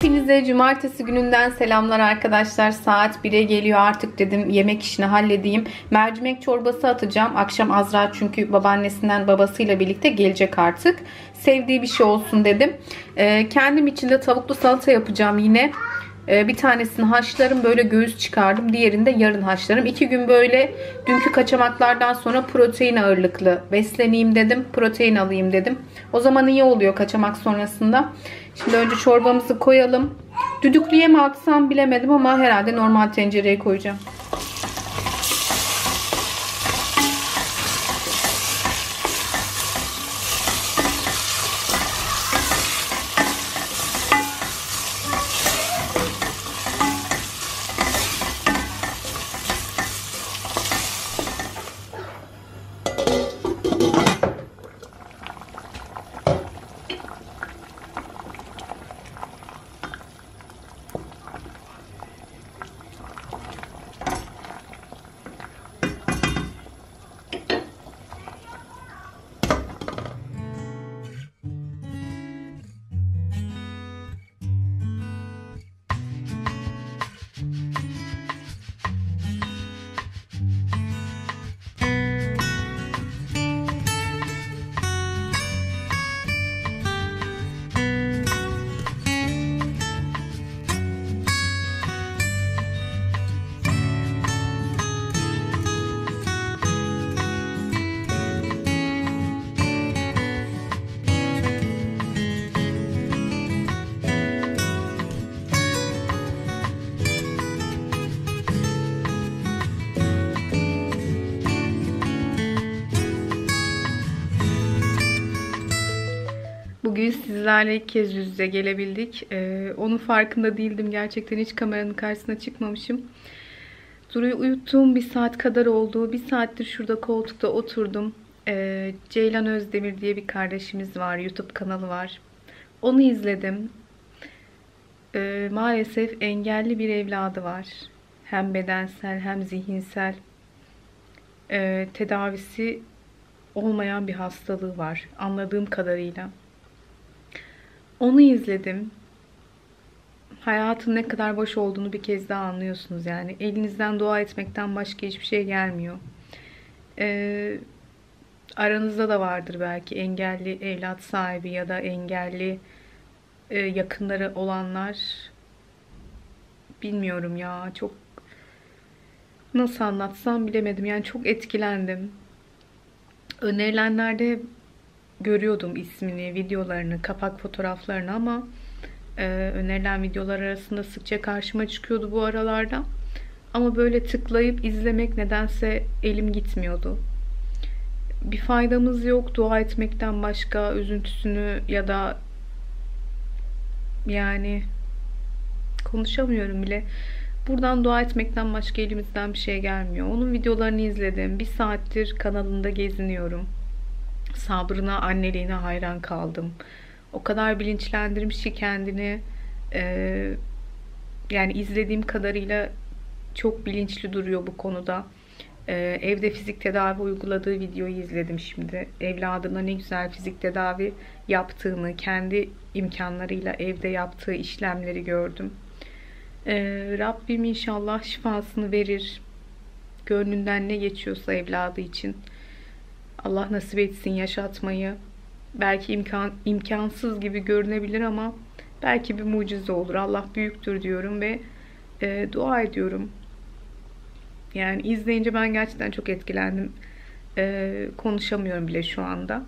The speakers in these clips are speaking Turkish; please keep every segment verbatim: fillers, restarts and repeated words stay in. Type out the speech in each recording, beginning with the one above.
Hepinize cumartesi gününden selamlar arkadaşlar. Saat bire geliyor artık, dedim yemek işini halledeyim. Mercimek çorbası atacağım. Akşam Azra çünkü babaannesinden babasıyla birlikte gelecek artık. Sevdiği bir şey olsun dedim. Ee, kendim için de tavuklu salata yapacağım yine. Ee, bir tanesini haşlarım, böyle göğüs çıkardım. Diğerini de yarın haşlarım. İki gün böyle dünkü kaçamaklardan sonra protein ağırlıklı besleneyim dedim. Protein alayım dedim. O zaman iyi oluyor kaçamak sonrasında. Şimdi önce çorbamızı koyalım. Düdüklüye mi atsam bilemedim ama herhalde normal tencereye koyacağım. Bugün sizlerle ilk kez yüz yüze gelebildik. Ee, onun farkında değildim. Gerçekten hiç kameranın karşısına çıkmamışım. Duru'yu uyuttuğum bir saat kadar oldu. Bir saattir şurada koltukta oturdum. Ee, Ceylan Özdemir diye bir kardeşimiz var. YouTube kanalı var. Onu izledim. Ee, maalesef engelli bir evladı var. Hem bedensel hem zihinsel ee, tedavisi olmayan bir hastalığı var. Anladığım kadarıyla. Onu izledim. Hayatın ne kadar boş olduğunu bir kez daha anlıyorsunuz yani. Elinizden dua etmekten başka hiçbir şey gelmiyor. Ee, aranızda da vardır belki engelli evlat sahibi ya da engelli e, yakınları olanlar. Bilmiyorum ya. Çok nasıl anlatsam bilemedim. Yani çok etkilendim. Önerilenlerde görüyordum ismini, videolarını, kapak fotoğraflarını ama e, önerilen videolar arasında sıkça karşıma çıkıyordu bu aralarda. Ama böyle tıklayıp izlemek nedense elim gitmiyordu. Bir faydamız yok dua etmekten başka, üzüntüsünü ya da yani konuşamıyorum bile. Buradan dua etmekten başka elimizden bir şey gelmiyor. Onun videolarını izledim. Bir saattir kanalında geziniyorum. Sabrına, anneliğine hayran kaldım. O kadar bilinçlendirmiş ki kendini. Ee, yani izlediğim kadarıyla çok bilinçli duruyor bu konuda. Ee, evde fizik tedavi uyguladığı videoyu izledim şimdi. Evladına ne güzel fizik tedavi yaptığını, kendi imkanlarıyla evde yaptığı işlemleri gördüm. Ee, Rabbim inşallah şifasını verir. Gönlünden ne geçiyorsa evladı için. Allah nasip etsin yaşatmayı. Belki imkan, imkansız gibi görünebilir ama belki bir mucize olur. Allah büyüktür diyorum ve e, dua ediyorum. Yani izleyince ben gerçekten çok etkilendim. E, konuşamıyorum bile şu anda.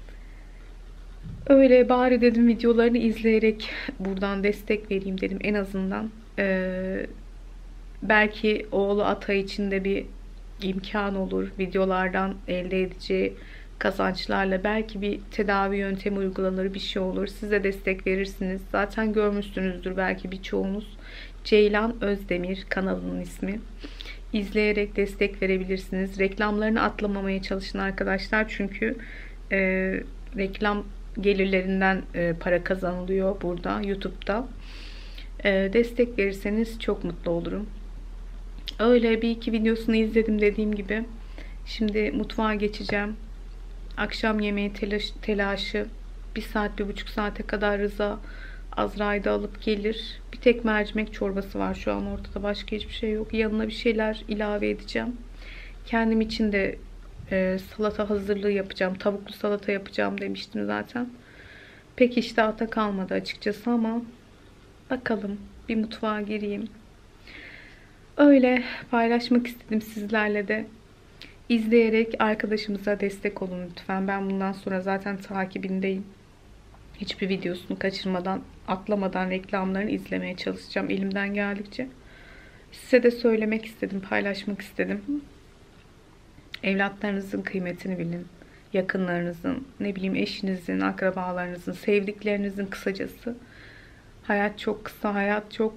Öyle bari dedim videolarını izleyerek buradan destek vereyim dedim en azından. E, belki oğlu Ata için de bir imkan olur. Videolardan elde edeceği kazançlarla belki bir tedavi yöntemi uygulanır, bir şey olur. Size destek verirsiniz. Zaten görmüşsünüzdür belki birçoğunuz. Ceylan Özdemir kanalının ismi. İzleyerek destek verebilirsiniz. Reklamlarını atlamamaya çalışın arkadaşlar. Çünkü e, reklam gelirlerinden e, para kazanılıyor burada YouTube'da. E, destek verirseniz çok mutlu olurum. Öyle bir iki videosunu izledim dediğim gibi. Şimdi mutfağa geçeceğim. Akşam yemeği telaş, telaşı. Bir saat, bir buçuk saate kadar Rıza Azra'yı da alıp gelir. Bir tek mercimek çorbası var şu an ortada. Başka hiçbir şey yok. Yanına bir şeyler ilave edeceğim. Kendim için de e, salata hazırlığı yapacağım. Tavuklu salata yapacağım demiştim zaten. Pek iştahta kalmadı açıkçası ama bakalım, bir mutfağa gireyim. Öyle paylaşmak istedim sizlerle de. İzleyerek arkadaşımıza destek olun lütfen. Ben bundan sonra zaten takibindeyim. Hiçbir videosunu kaçırmadan, atlamadan reklamlarını izlemeye çalışacağım elimden geldikçe. Size de söylemek istedim, paylaşmak istedim. Evlatlarınızın kıymetini bilin. Yakınlarınızın, ne bileyim eşinizin, akrabalarınızın, sevdiklerinizin, kısacası. Hayat çok kısa, hayat çok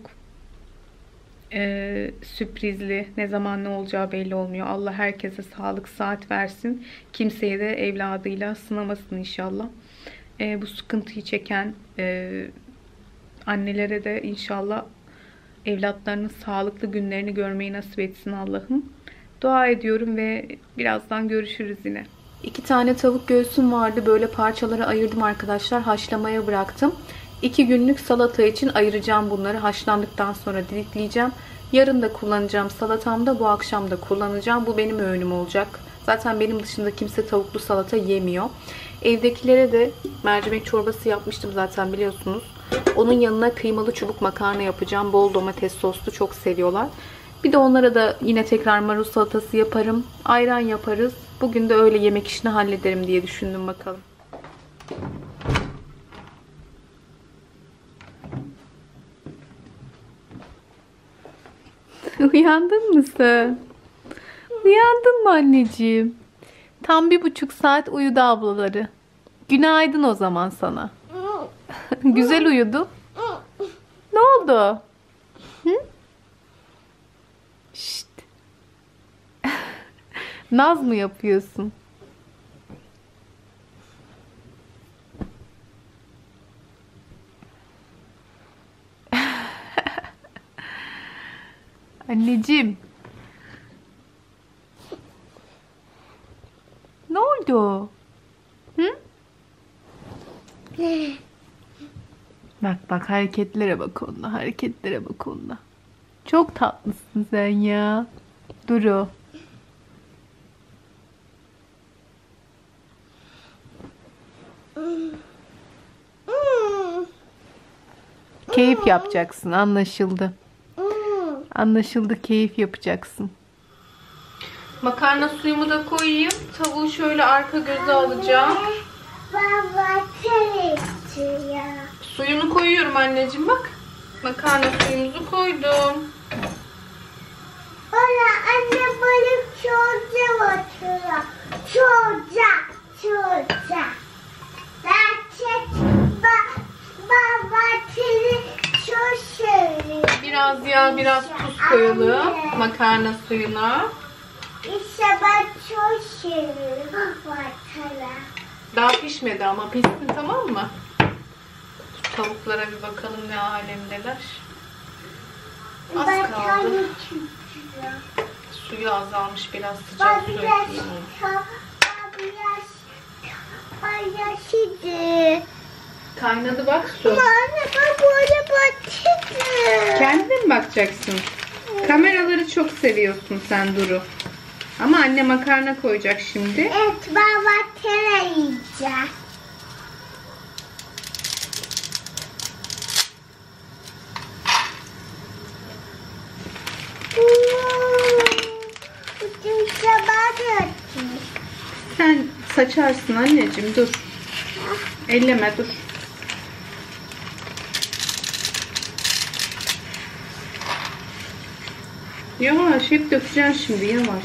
e, sürprizli. Ne zaman ne olacağı belli olmuyor. Allah herkese sağlık, saat versin. Kimseyi de evladıyla sınamasın inşallah. E, bu sıkıntıyı çeken e, annelere de inşallah evlatlarının sağlıklı günlerini görmeyi nasip etsin Allah'ım. Dua ediyorum ve birazdan görüşürüz yine. İki tane tavuk göğsüm vardı. Böyle parçalara ayırdım arkadaşlar. Haşlamaya bıraktım. İki günlük salata için ayıracağım bunları. Haşlandıktan sonra didikleyeceğim. Yarın da kullanacağım salatamda. Bu akşam da kullanacağım. Bu benim öğünüm olacak. Zaten benim dışında kimse tavuklu salata yemiyor. Evdekilere de mercimek çorbası yapmıştım zaten biliyorsunuz. Onun yanına kıymalı çubuk makarna yapacağım. Bol domates soslu, çok seviyorlar. Bir de onlara da yine tekrar marul salatası yaparım. Ayran yaparız. Bugün de öyle yemek işini hallederim diye düşündüm, bakalım. Uyandın mı sen? Uyandın mı anneciğim? Tam bir buçuk saat uyudu ablaları. Günaydın o zaman sana. Güzel uyudu. Ne oldu? Hı? Şşt. Naz mı yapıyorsun? Anneciğim. Ne oldu? Hı? Bak bak, hareketlere bak onunla. Hareketlere bak onunla. Çok tatlısın sen ya. Duru. Keyif yapacaksın, anlaşıldı. Anlaşıldı, keyif yapacaksın. Makarna suyumu da koyayım. Tavuğu şöyle arka göze alacağım. Baba istiyor. Suyunu koyuyorum anneciğim, bak. Makarna suyumuzu koydum. Ona anne balık çocuğa oturuyor. Çocuğa, çocuğa. Gerçek ba, baba seni çok seviyor. Biraz yağ, biraz tuz koyalım makarna suyuna. İşte ben çok seviyorum vatana. Daha pişmedi ama pişsin, tamam mı? Tavuklara bir bakalım ne alemdeler. Az kaldı. Suyu azalmış, biraz sıcak su ekleyeyim. Kaynadı bak su. Anne ben böyle batırdım. Kendine mi bakacaksın? Kameraları çok seviyorsun sen Duru. Ama anne makarna koyacak şimdi. Evet, baba tere yiyeceğim. Bütün sabah döktüm. Sen saçarsın anneciğim, dur. Elleme, dur. Yavaş, hep dökeceksin şimdi, yavaş.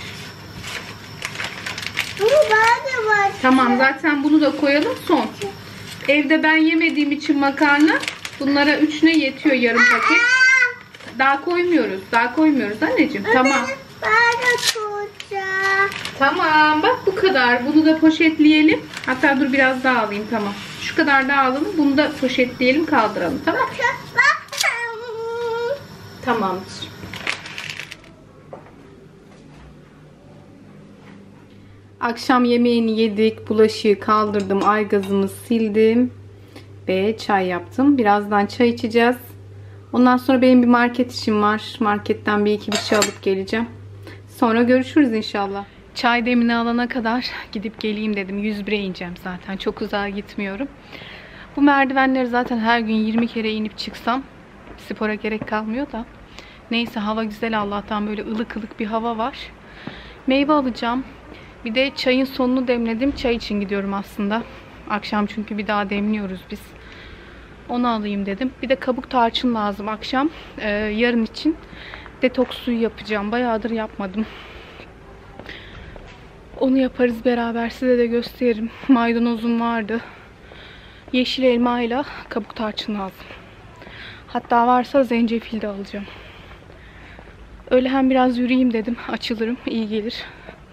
Bu bana var. Tamam, zaten bunu da koyalım son. Evde ben yemediğim için makarna bunlara üçüne yetiyor, yarım paket. Daha koymuyoruz. Daha koymuyoruz anneciğim. Tamam. Bana çocuğa. Tamam. Bak bu kadar. Bunu da poşetleyelim. Hatta dur biraz daha alayım. Tamam. Şu kadar daha alalım. Bunu da poşetleyelim, kaldıralım. Tamam. Tamamdır. Akşam yemeğini yedik. Bulaşığı kaldırdım. Aygazımı sildim. B'ye çay yaptım. Birazdan çay içeceğiz. Ondan sonra benim bir market işim var. Marketten bir iki bir şey alıp geleceğim. Sonra görüşürüz inşallah. Çay demini alana kadar gidip geleyim dedim. yüz bire ineceğim zaten. Çok uzağa gitmiyorum. Bu merdivenleri zaten her gün yirmi kere inip çıksam spora gerek kalmıyor da. Neyse, hava güzel Allah'tan, böyle ılık ılık bir hava var. Meyve alacağım. Bir de çayın sonunu demledim. Çay için gidiyorum aslında. Akşam çünkü bir daha demliyoruz biz. Onu alayım dedim. Bir de kabuk tarçın lazım akşam. Ee, yarın için detoks suyu yapacağım. Bayağıdır yapmadım. Onu yaparız beraber. Size de gösteririm. Maydanozum vardı. Yeşil elmayla kabuk tarçın lazım. Hatta varsa zencefil de alacağım. Öyle hem biraz yürüyeyim dedim. Açılırım. İyi gelir.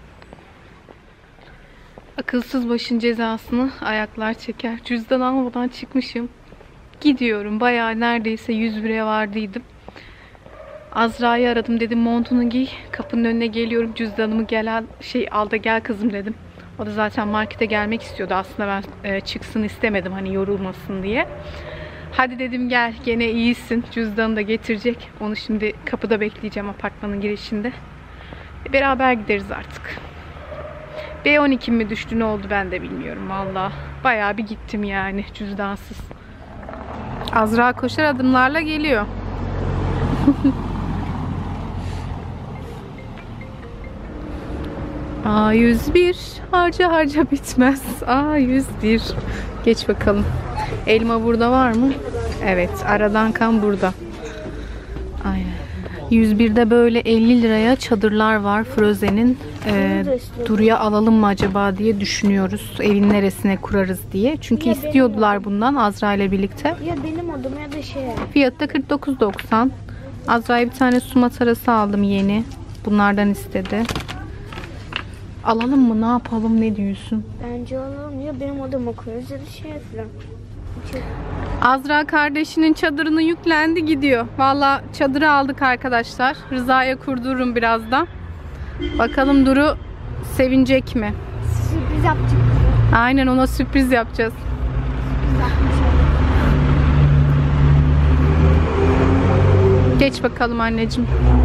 Akılsız başın cezasını ayaklar çeker. Cüzdan almadan çıkmışım. Gidiyorum. Bayağı neredeyse yüz bire vardıydım. Azra'yı aradım, dedim montunu giy. Kapının önüne geliyorum. Cüzdanımı gel al, şey al da gel kızım dedim. O da zaten markete gelmek istiyordu. Aslında ben e, çıksın istemedim, hani yorulmasın diye. Hadi dedim gel, gene iyisin. Cüzdanı da getirecek. Onu şimdi kapıda bekleyeceğim, apartmanın girişinde. E, beraber gideriz artık. B on iki mi düştü, ne oldu ben de bilmiyorum valla. Bayağı bir gittim yani cüzdansız. Azra koşar adımlarla geliyor. A yüz bir harca harca bitmez. A yüz bir. Geç bakalım. Elma burada var mı? Evet, aradan kan burada. Aynen. yüz birde böyle elli liraya çadırlar var Frozen'in. Ee, Duru'ya alalım mı acaba diye düşünüyoruz. Evin neresine kurarız diye. Çünkü ya istiyordular bundan Azra ile birlikte. Ya benim odam ya da şey. Fiyatı da kırk dokuz doksan. Azra'ya bir tane su matarası aldım yeni. Bunlardan istedi. Alalım mı? Ne yapalım? Ne diyorsun? Bence alalım ya, benim odama koyarız ya da şey falan. Şey. Azra kardeşinin çadırını yüklendi, gidiyor. Valla çadırı aldık arkadaşlar. Rıza'ya kurdururum birazdan. Bakalım Duru sevinecek mi? Sürpriz yapacağız. Aynen, ona sürpriz yapacağız. Geç bakalım anneciğim.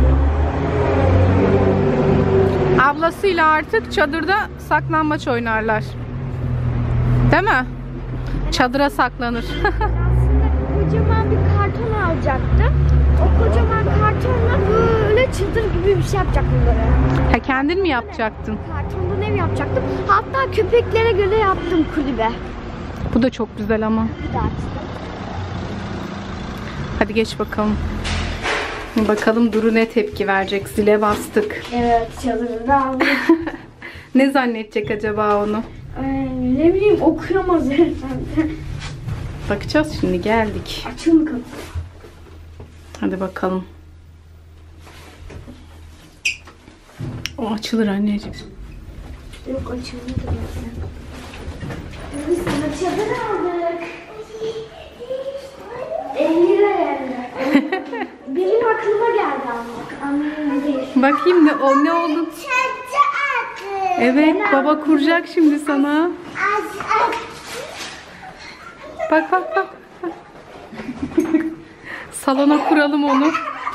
Ablasıyla artık çadırda saklambaç oynarlar. Değil mi? Çadıra saklanır. Aslında kocaman bir karton alacaktım. O kocaman kartonla böyle çadır gibi bir şey yapacaktım böyle. Ha, kendin mi yapacaktın? Kartondan ev yapacaktım. Hatta köpeklere göre yaptım kulübe. Bu da çok güzel ama. Bir daha açtım. Hadi geç bakalım. Bakalım Duru ne tepki verecek. Zile bastık. Evet, çadırı da aldım. Ne zannedecek acaba onu? Ay, ne bileyim, okuyamaz herhalde. Bakacağız şimdi, geldik. Açıl mı kapı? Hadi bakalım. O açılır anneciğim. Yok, açılmadı. Biz sana çadır aldık. elli lira yani. Benim aklıma geldi almak. Annemin değil. Bakayım ne o ne oldu? Evet, baba kuracak şimdi sana. Bak bak bak. Salona kuralım onu.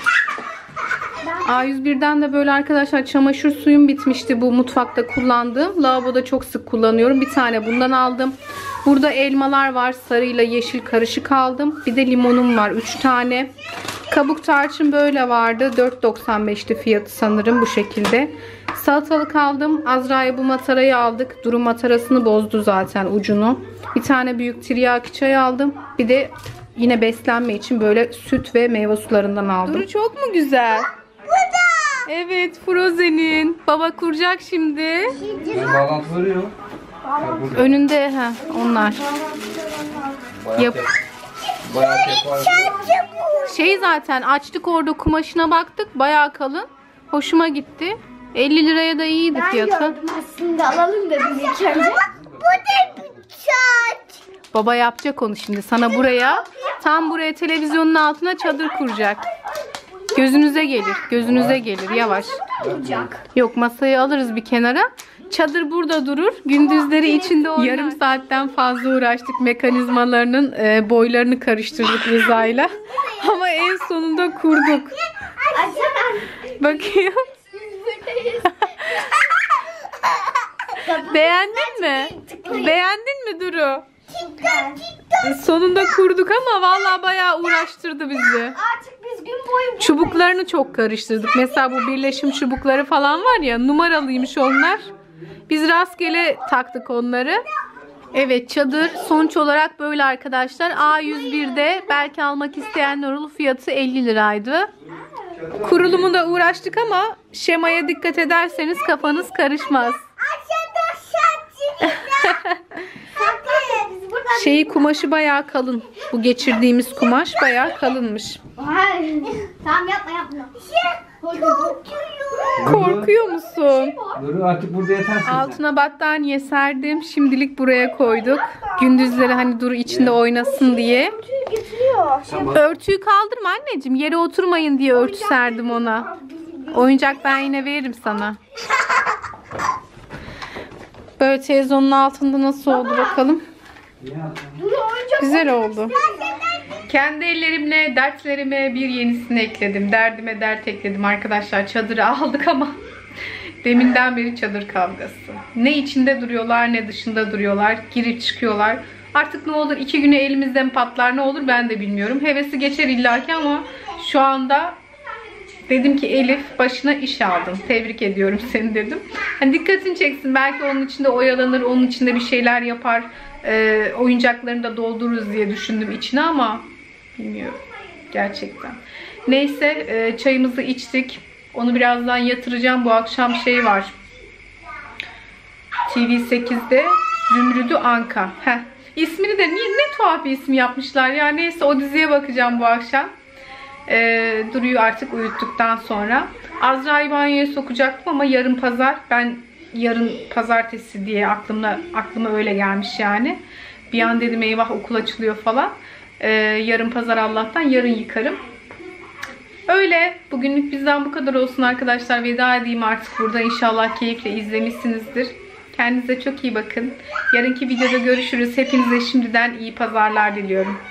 A yüz birden de böyle arkadaşlar çamaşır suyum bitmişti, bu mutfakta kullandığım. Lavaboda çok sık kullanıyorum. Bir tane bundan aldım. Burada elmalar var. Sarıyla yeşil karışık aldım. Bir de limonum var. üç tane. Kabuk tarçın böyle vardı. dört doksan beşti fiyatı sanırım, bu şekilde. Salatalık aldım. Azra'ya bu matarayı aldık. Duru matarasını bozdu zaten ucunu. Bir tane büyük tiryaki çay aldım. Bir de yine beslenme için böyle süt ve meyve sularından aldım. Duru çok mu güzel? Evet, Frozen'in. Baba kuracak şimdi. Bağlantıları yok. Önünde ha onlar. Yap. Bayağı tep var. Şey zaten açtık orada, kumaşına baktık. Bayağı kalın. Hoşuma gitti. elli liraya da iyiydi Ben fiyatı. gördüm aslında, alalım dedim ilk önce. Bu da bir saat. Baba yapacak onu şimdi. Sana buraya, tam buraya televizyonun altına çadır kuracak. Gözünüze gelir. Gözünüze gelir. Yavaş. Olacak. Yok, masayı alırız bir kenara. Çadır burada durur. Gündüzleri içinde oynar. Yarım saatten fazla uğraştık. Mekanizmalarının e, boylarını karıştırdık Rıza'yla. Ama en sonunda kurduk. Bakayım. Beğendin mi? Beğendin mi Duru? Sonunda kurduk ama vallahi bayağı uğraştırdı bizi. Artık biz gün boyu Çubuklarını çok karıştırdık. Mesela bu birleşim çubukları falan var ya, numaralıymış onlar. Biz rastgele taktık onları. Evet, çadır sonuç olarak böyle arkadaşlar. A yüz bir'de belki almak isteyenler olur. Fiyatı elli liraydı. Kurulumunda uğraştık ama şemaya dikkat ederseniz kafanız karışmaz. Şeyi kumaşı bayağı kalın. Bu geçirdiğimiz kumaş bayağı kalınmış. Tamam yapma yapma. Korkuyorum. Korkuyor musun? Dur artık burada yatarsın. Altına battaniye serdim. Şimdilik buraya koyduk. Gündüzleri hani Duru içinde oynasın diye. Getiriyor. Tamam. Örtüyü kaldırma anneciğim. Yere oturmayın diye örtü serdim ona. Oyuncak ben yine veririm sana. Böyle televizyonun altında nasıl oldu bakalım. Güzel oldu. Kendi ellerimle dertlerime bir yenisini ekledim. Derdime dert ekledim arkadaşlar. Çadırı aldık ama deminden beri çadır kavgası. Ne içinde duruyorlar ne dışında duruyorlar. Girip çıkıyorlar. Artık ne olur iki güne elimizden patlar, ne olur ben de bilmiyorum. Hevesi geçer illaki ama şu anda dedim ki Elif, başına iş aldın. Tebrik ediyorum seni dedim. Hani dikkatini çeksin. Belki onun içinde oyalanır, onun içinde bir şeyler yapar. E, oyuncaklarını da doldururuz diye düşündüm içine ama bilmiyorum. Gerçekten. Neyse, e, çayımızı içtik. Onu birazdan yatıracağım. Bu akşam şey var. T V sekiz'de Zümrüdü Anka. Heh. İsmini de niye, ne tuhaf bir isim yapmışlar ya. Neyse, o diziye bakacağım bu akşam. E, Duru'yu artık uyuttuktan sonra. Azra'yı banyoya sokacaktım ama yarın pazar. Ben yarın pazartesi diye aklımda aklıma öyle gelmiş yani. Bir an dedim eyvah okul açılıyor falan. Ee, yarın pazar Allah'tan, yarın yıkarım. Öyle. Bugünlük bizden bu kadar olsun arkadaşlar. Veda edeyim artık burada. İnşallah keyifle izlemişsinizdir. Kendinize çok iyi bakın. Yarınki videoda görüşürüz. Hepinize şimdiden iyi pazarlar diliyorum.